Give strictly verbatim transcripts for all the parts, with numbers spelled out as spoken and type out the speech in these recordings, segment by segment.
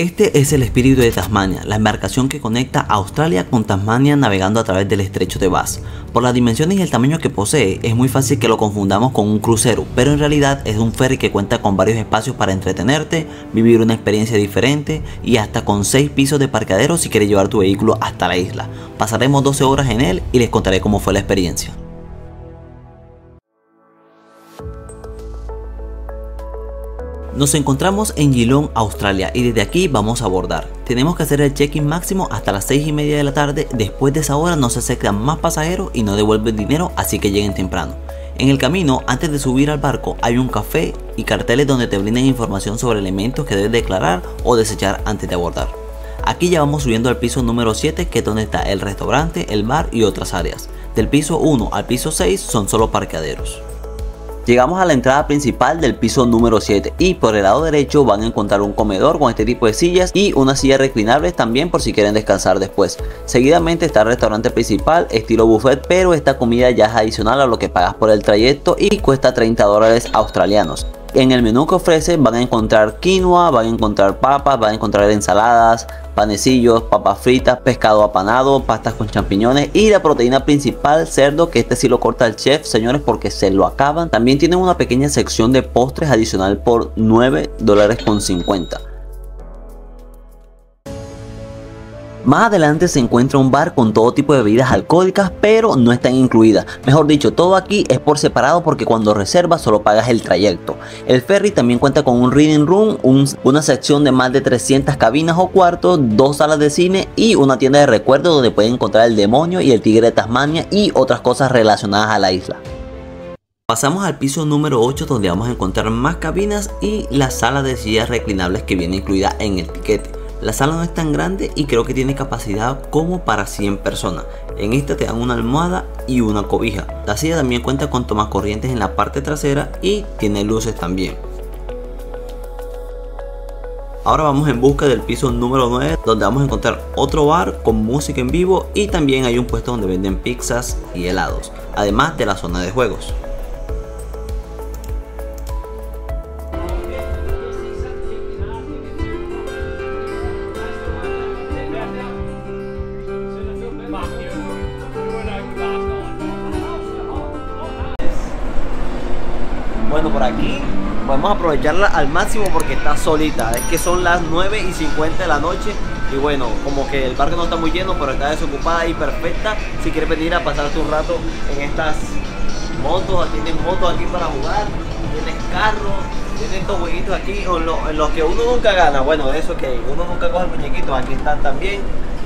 Este es el Espíritu de Tasmania, la embarcación que conecta Australia con Tasmania navegando a través del estrecho de Bass. Por las dimensiones y el tamaño que posee, es muy fácil que lo confundamos con un crucero, pero en realidad es un ferry que cuenta con varios espacios para entretenerte, vivir una experiencia diferente y hasta con seis pisos de parqueadero si quieres llevar tu vehículo hasta la isla. Pasaremos doce horas en él y les contaré cómo fue la experiencia. Nos encontramos en Geelong, Australia, y desde aquí vamos a abordar. Tenemos que hacer el check-in máximo hasta las seis y media de la tarde. Después de esa hora no se acercan más pasajeros y no devuelven dinero, así que lleguen temprano. En el camino, antes de subir al barco, hay un café y carteles donde te brindan información sobre elementos que debes declarar o desechar antes de abordar. Aquí ya vamos subiendo al piso número siete, que es donde está el restaurante, el bar y otras áreas. Del piso uno al piso seis son solo parqueaderos. Llegamos a la entrada principal del piso número siete y por el lado derecho van a encontrar un comedor con este tipo de sillas y unas sillas reclinables también por si quieren descansar después. Seguidamente está el restaurante principal estilo buffet, pero esta comida ya es adicional a lo que pagas por el trayecto y cuesta treinta dólares australianos. En el menú que ofrece van a encontrar quinoa, van a encontrar papas, van a encontrar ensaladas, panecillos, papas fritas, pescado apanado, pastas con champiñones y la proteína principal, cerdo, que este sí lo corta el chef, señores, porque se lo acaban. También tienen una pequeña sección de postres adicional por nueve dólares con cincuenta. Más adelante se encuentra un bar con todo tipo de bebidas alcohólicas, pero no están incluidas. Mejor dicho, todo aquí es por separado porque cuando reservas solo pagas el trayecto. El ferry también cuenta con un reading room, un, una sección de más de trescientas cabinas o cuartos, dos salas de cine y una tienda de recuerdos donde pueden encontrar el demonio y el tigre de Tasmania y otras cosas relacionadas a la isla. Pasamos al piso número ocho, donde vamos a encontrar más cabinas y la sala de sillas reclinables que viene incluida en el tiquete. La sala no es tan grande y creo que tiene capacidad como para cien personas. En esta te dan una almohada y una cobija. La silla también cuenta con tomacorrientes en la parte trasera y tiene luces también. Ahora vamos en busca del piso número nueve, donde vamos a encontrar otro bar con música en vivo y también hay un puesto donde venden pizzas y helados, además de la zona de juegos. Bueno, por aquí podemos aprovecharla al máximo porque está solita. Es que son las nueve y cincuenta de la noche y bueno, como que el parque no está muy lleno, pero está desocupada y perfecta si quieres venir a pasarte un rato en estas motos. Tienes motos aquí para jugar, tienes carros, tienes estos jueguitos aquí en los, en los que uno nunca gana. Bueno, eso que uno nunca coge muñequitos, aquí están también.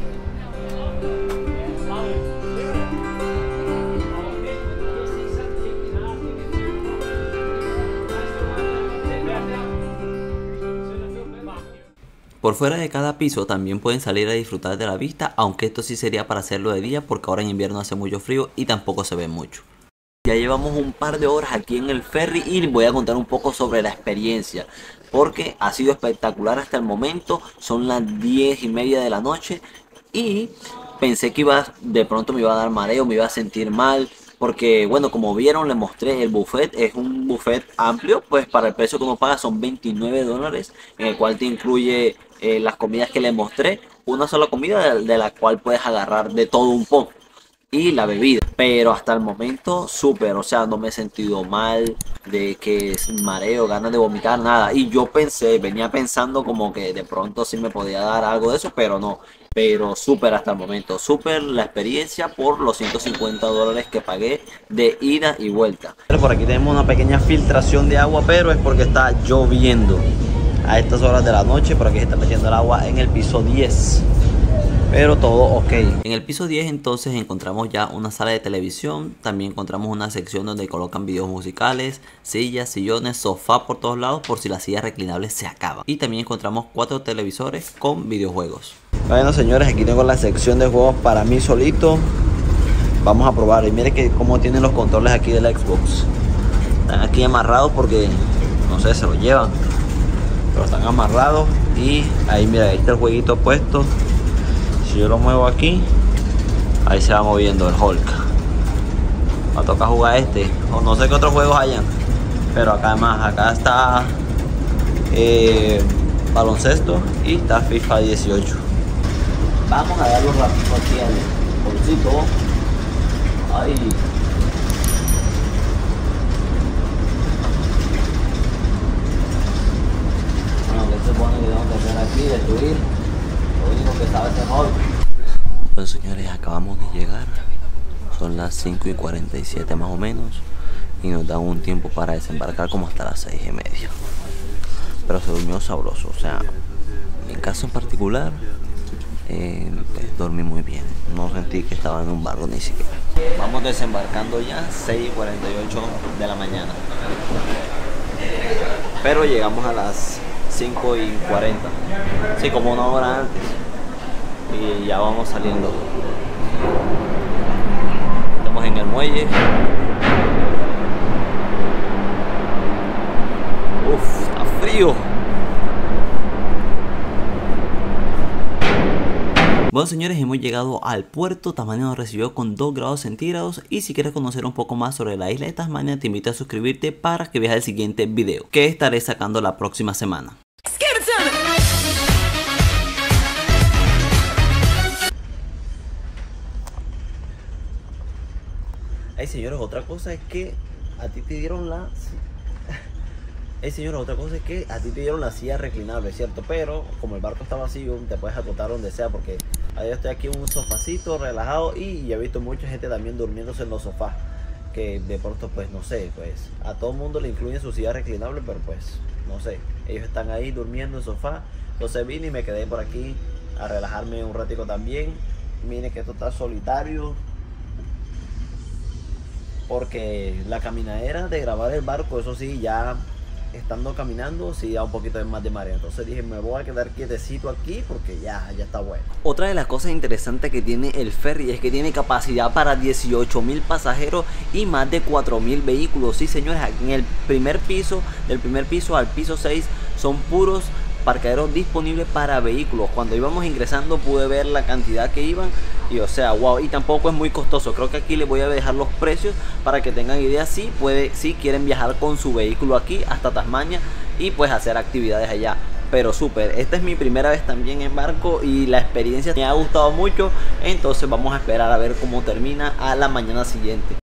Por fuera de cada piso también pueden salir a disfrutar de la vista, aunque esto sí sería para hacerlo de día porque ahora en invierno hace mucho frío y tampoco se ve mucho. Ya llevamos un par de horas aquí en el ferry y les voy a contar un poco sobre la experiencia porque ha sido espectacular hasta el momento. Son las diez y media de la noche y pensé que iba, de pronto me iba a dar mareo, me iba a sentir mal. Porque bueno, como vieron, les mostré el buffet, es un buffet amplio, pues para el precio que uno paga son veintinueve dólares, en el cual te incluye eh, las comidas que les mostré, una sola comida de, de la cual puedes agarrar de todo un poco, y la bebida. Pero hasta el momento súper, o sea, no me he sentido mal, de que es mareo, ganas de vomitar, nada. Y yo pensé, venía pensando como que de pronto sí me podía dar algo de eso, pero no. Pero súper hasta el momento, súper la experiencia por los ciento cincuenta dólares que pagué de ida y vuelta. Por aquí tenemos una pequeña filtración de agua, pero es porque está lloviendo a estas horas de la noche. Por aquí se está metiendo el agua en el piso diez, pero todo ok. En el piso diez entonces encontramos ya una sala de televisión. También encontramos una sección donde colocan videos musicales, sillas, sillones, sofá por todos lados por si las sillas reclinables se acaban. Y también encontramos cuatro televisores con videojuegos. Bueno, señores, aquí tengo la sección de juegos para mí solito. Vamos a probar. Y miren que cómo tienen los controles aquí del Xbox. Están aquí amarrados porque no sé, se lo llevan, pero están amarrados. Y ahí mira, ahí está el jueguito puesto. Si yo lo muevo aquí, ahí se va moviendo el Hulk. Va a tocar jugar este, o no sé qué otros juegos hayan, pero acá además, acá está eh, baloncesto y está FIFA dieciocho. Vamos a darlo rápido aquí al bolsito. Ahí. Bueno, que se supone que tengo que hacer aquí, destruir. Lo único que sabe hacer hoy. Bueno, señores, acabamos de llegar. Son las cinco y cuarenta y siete más o menos. Y nos dan un tiempo para desembarcar como hasta las seis y media. Pero se durmió sabroso. O sea, en mi caso en particular, eh, pues, dormí muy bien. No sentí que estaba en un barco ni siquiera. Vamos desembarcando ya, seis y cuarenta y ocho de la mañana. Pero llegamos a las cinco y cuarenta. Sí, como una hora antes. Y ya vamos saliendo. Estamos en el muelle. Uf, está frío. Bueno, señores, hemos llegado al puerto. Tasmania nos recibió con dos grados centígrados. Y si quieres conocer un poco más sobre la isla de Tasmania, te invito a suscribirte para que veas el siguiente video que estaré sacando la próxima semana. Hey, señores, otra cosa es que a ti te dieron la... Hey, señores, otra cosa es que a ti te dieron la silla reclinable, ¿cierto? Pero como el barco está vacío, te puedes acotar donde sea, porque ahí estoy aquí en un sofacito relajado y he visto mucha gente también durmiéndose en los sofás, que de pronto, pues, no sé, pues a todo el mundo le incluyen su silla reclinable, pero pues, no sé, ellos están ahí durmiendo en sofá. Entonces vine y me quedé por aquí a relajarme un ratico también. Miren que esto está solitario, porque la caminadera de grabar el barco, eso sí, ya estando caminando, sí da un poquito más de marea. Entonces dije, me voy a quedar quietecito aquí porque ya, ya está bueno. Otra de las cosas interesantes que tiene el ferry es que tiene capacidad para dieciocho mil pasajeros y más de cuatro mil vehículos. Sí, señores, aquí en el primer piso, del primer piso al piso seis, son puros parqueaderos disponibles para vehículos. Cuando íbamos ingresando pude ver la cantidad que iban y o sea, wow, y tampoco es muy costoso. Creo que aquí les voy a dejar los precios para que tengan idea si puede, si quieren viajar con su vehículo aquí hasta Tasmania y pues hacer actividades allá. Pero súper, esta es mi primera vez también en barco y la experiencia me ha gustado mucho. Entonces vamos a esperar a ver cómo termina a la mañana siguiente.